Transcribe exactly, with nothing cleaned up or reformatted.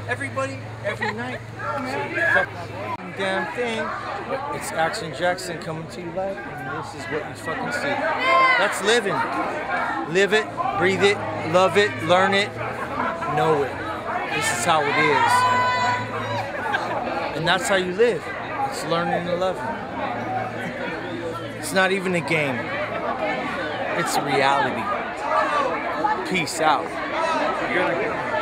everybody, every night. Fuck damn thing. But it's Action Jackson coming to you live, and this is what you fucking see. That's living. Live it, breathe it, love it, learn it, know it. This is how it is. And that's how you live. It's learning and loving. It's not even a game. It's reality. Peace out.